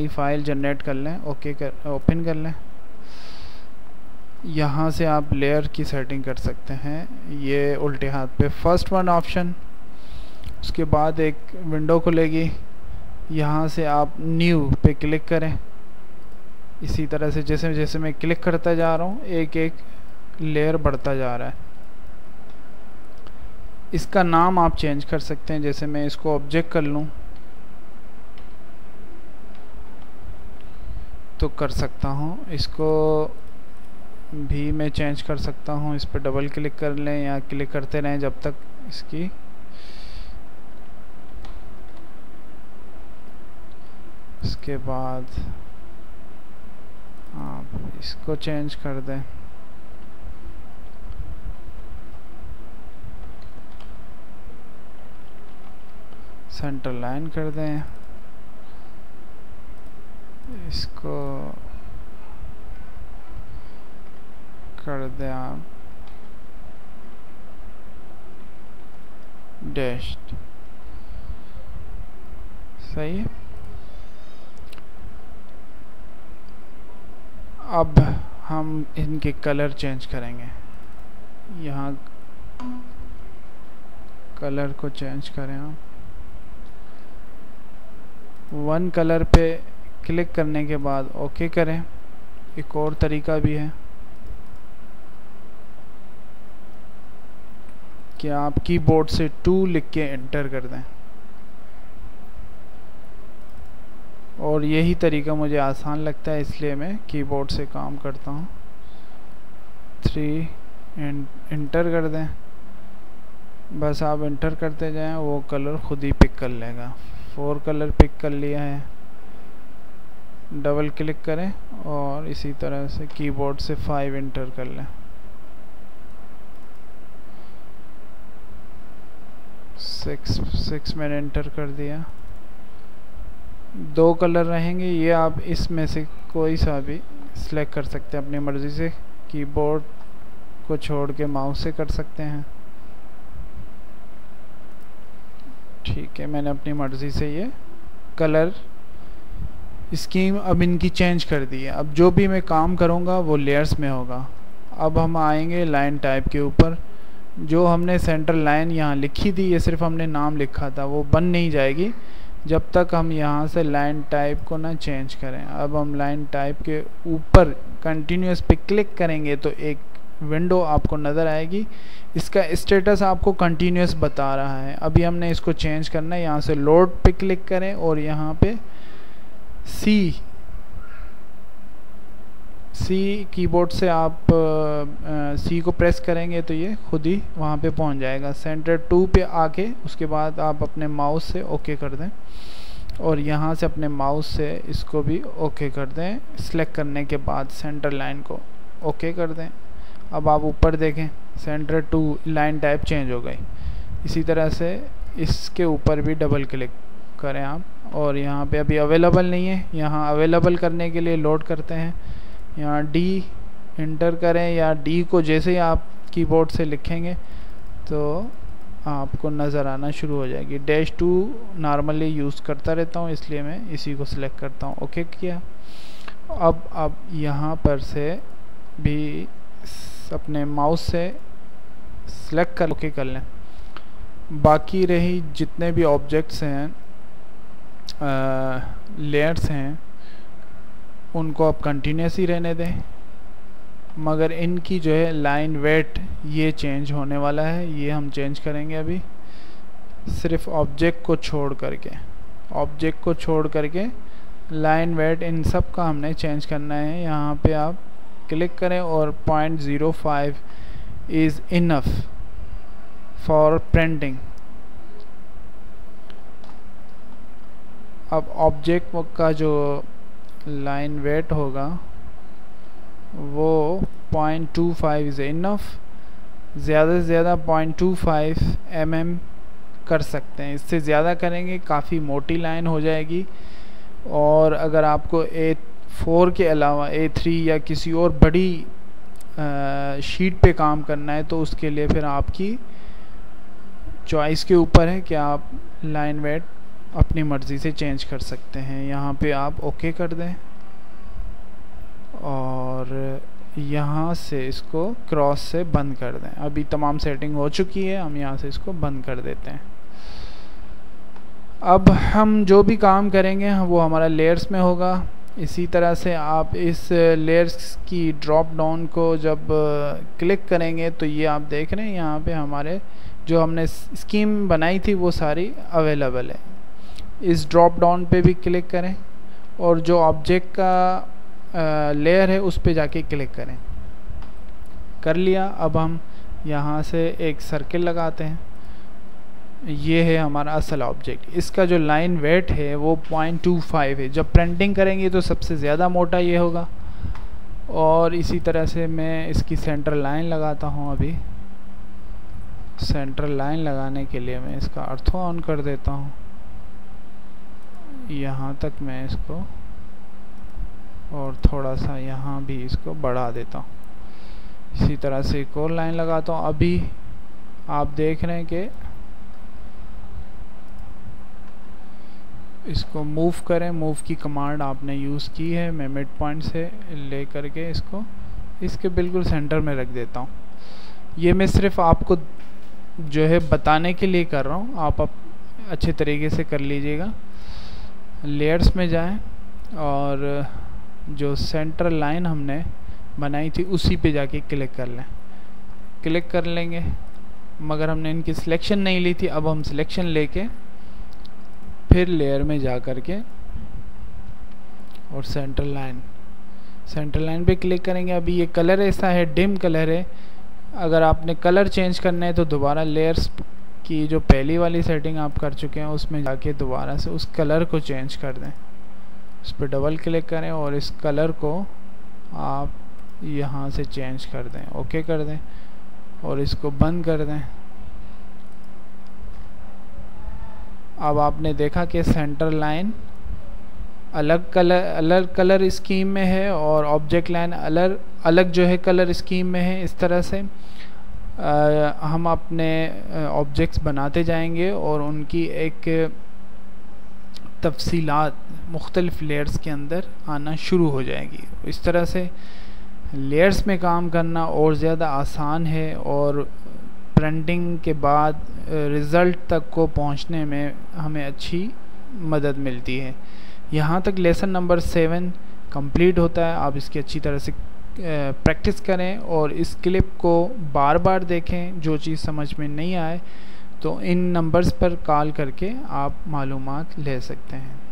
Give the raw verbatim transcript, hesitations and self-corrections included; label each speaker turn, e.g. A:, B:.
A: नई file generate कर लें, ओके कर ओपन कर लें। यहाँ से आप लेयर की सेटिंग कर सकते हैं, ये उल्टे हाथ पे फर्स्ट वन ऑप्शन। उसके बाद एक विंडो खुलेगी, यहाँ से आप न्यू पे क्लिक करें। इसी तरह से जैसे जैसे मैं क्लिक करता जा रहा हूँ एक एक लेयर बढ़ता जा रहा है। इसका नाम आप चेंज कर सकते हैं, जैसे मैं इसको ऑब्जेक्ट कर लूँ तो कर सकता हूँ, इसको भी मैं चेंज कर सकता हूँ। इस पर डबल क्लिक कर लें या क्लिक करते रहें जब तक इसकी इसके बाद आप इसको चेंज कर दें। सेंटर लाइन कर दें, इसको कर दें आप डैश्ड। सही है। अब हम इनके कलर चेंज करेंगे। यहाँ कलर को चेंज करें आप। वन कलर पे क्लिक करने के बाद ओके करें। एक और तरीका भी है कि आप कीबोर्ड से टू लिख के एंटर कर दें, और यही तरीका मुझे आसान लगता है इसलिए मैं कीबोर्ड से काम करता हूँ। थ्री एंटर कर दें, बस आप एंटर करते जाएं, वो कलर खुद ही पिक कर लेगा। फोर कलर पिक कर लिया है, डबल क्लिक करें और इसी तरह से कीबोर्ड से फाइव एंटर कर लें। सिक्स सिक्स मैंने एंटर कर दिया। दो कलर रहेंगे, ये आप इसमें से कोई सा भी सिलेक्ट कर सकते हैं अपनी मर्ज़ी से, कीबोर्ड को छोड़ के माउस से कर सकते हैं। ठीक है, मैंने अपनी मर्ज़ी से ये कलर स्कीम अब इनकी चेंज कर दी है। अब जो भी मैं काम करूँगा वो लेयर्स में होगा। अब हम आएंगे लाइन टाइप के ऊपर। जो हमने सेंटर लाइन यहाँ लिखी थी, ये सिर्फ हमने नाम लिखा था, वो बन नहीं जाएगी जब तक हम यहाँ से लाइन टाइप को ना चेंज करें। अब हम लाइन टाइप के ऊपर कंटिन्यूस पे क्लिक करेंगे तो एक विंडो आपको नज़र आएगी, इसका स्टेटस आपको कंटिन्यूस बता रहा है। अभी हमने इसको चेंज करना है, यहाँ से लोड पे क्लिक करें और यहाँ पे सी सी कीबोर्ड से आप सी को प्रेस करेंगे तो ये खुद ही वहाँ पे पहुँच जाएगा। सेंटर टू पे आके उसके बाद आप अपने माउस से ओके कर दें और यहाँ से अपने माउस से इसको भी ओके कर दें। सिलेक्ट करने के बाद सेंटर लाइन को ओके कर दें। अब आप ऊपर देखें, centre to line type change हो गई। इसी तरह से इसके ऊपर भी डबल क्लिक करें आप और यहाँ पे अभी अवेलेबल नहीं है, यहाँ अवेलेबल करने के लिए लोड करते हैं, यहाँ डी एंटर करें या डी को जैसे ही आप कीबोर्ड से लिखेंगे तो आपको नज़र आना शुरू हो जाएगी। डैश टू नॉर्मली यूज़ करता रहता हूँ इसलिए मैं इसी को सिलेक्ट करता हूँ। ओके किया। अब अब यहाँ पर से भी अपने माउस से सिलेक्ट कर ओके कर लें। बाकी रही जितने भी ऑब्जेक्ट्स हैं, लेयर्स हैं, उनको आप कंटिन्यूस ही रहने दें, मगर इनकी जो है लाइन वेट ये चेंज होने वाला है। ये हम चेंज करेंगे अभी, सिर्फ ऑब्जेक्ट को छोड़ करके ऑब्जेक्ट को छोड़ करके लाइन वेट इन सब का हमने चेंज करना है। यहाँ पे आप क्लिक करें और point zero five is enough for printing. अब ऑब्जेक्ट का जो लाइन वेट होगा वो point two five is enough. ज़्यादा से ज़्यादा point two five M M कर सकते हैं, इससे ज़्यादा करेंगे काफ़ी मोटी लाइन हो जाएगी। और अगर आपको ए फोर के अलावा ए थ्री या किसी और बड़ी आ, शीट पे काम करना है तो उसके लिए फिर आपकी चॉइस के ऊपर है कि आप लाइन वेट अपनी मर्ज़ी से चेंज कर सकते हैं। यहाँ पे आप ओके कर दें और यहाँ से इसको क्रॉस से बंद कर दें। अभी तमाम सेटिंग हो चुकी है, हम यहाँ से इसको बंद कर देते हैं। अब हम जो भी काम करेंगे वो हमारा लेयर्स में होगा। इसी तरह से आप इस लेयर्स की ड्रॉप डाउन को जब क्लिक करेंगे तो ये आप देख रहे हैं यहाँ पे हमारे जो हमने स्कीम बनाई थी वो सारी अवेलेबल है। इस ड्रॉप डाउन पे भी क्लिक करें और जो ऑब्जेक्ट का लेयर है उस पे जाके क्लिक करें। कर लिया। अब हम यहाँ से एक सर्किल लगाते हैं। ये है हमारा असल ऑब्जेक्ट। इसका जो लाइन वेट है वो पॉइंट टू फाइव है। जब प्रिंटिंग करेंगे तो सबसे ज़्यादा मोटा ये होगा। और इसी तरह से मैं इसकी सेंटर लाइन लगाता हूँ। अभी सेंटर लाइन लगाने के लिए मैं इसका ऑर्थो ऑन कर देता हूँ। यहाँ तक मैं इसको और थोड़ा सा यहाँ भी इसको बढ़ा देता हूँ। इसी तरह से एक और लाइन लगाता हूँ। अभी आप देख रहे हैं कि इसको मूव करें। मूव की कमांड आपने यूज़ की है। मैं मिड पॉइंट से ले करके इसको इसके बिल्कुल सेंटर में रख देता हूँ। ये मैं सिर्फ आपको जो है बताने के लिए कर रहा हूँ, आप, आप अच्छे तरीके से कर लीजिएगा। लेयर्स में जाएं और जो सेंटर लाइन हमने बनाई थी उसी पे जाके क्लिक कर लें। क्लिक कर लेंगे, मगर हमने इनकी सिलेक्शन नहीं ली थी। अब हम सिलेक्शन लेके फिर लेयर में जा कर के और सेंटर लाइन सेंटर लाइन पे क्लिक करेंगे। अभी ये कलर ऐसा है, डिम कलर है। अगर आपने कलर चेंज करना है तो दोबारा लेयर्स की जो पहली वाली सेटिंग आप कर चुके हैं उसमें जाके दोबारा से उस कलर को चेंज कर दें। उस पर डबल क्लिक करें और इस कलर को आप यहाँ से चेंज कर दें। ओके कर दें और इसको बंद कर दें। अब आपने देखा कि सेंटर लाइन अलग कलर अलग कलर स्कीम में है और ऑब्जेक्ट लाइन अलग अलग जो है कलर स्कीम में है। इस तरह से आ, हम अपने ऑब्जेक्ट्स बनाते जाएंगे और उनकी एक तफसीलात मुख्तलिफ लेयर्स के अंदर आना शुरू हो जाएगी। इस तरह से लेयर्स में काम करना और ज़्यादा आसान है और प्रिंटिंग के बाद रिज़ल्ट तक को पहुंचने में हमें अच्छी मदद मिलती है। यहाँ तक लेसन नंबर सेवन कंप्लीट होता है। आप इसकी अच्छी तरह से प्रैक्टिस करें और इस क्लिप को बार बार देखें। जो चीज़ समझ में नहीं आए तो इन नंबर्स पर कॉल करके आप मालूमात ले सकते हैं।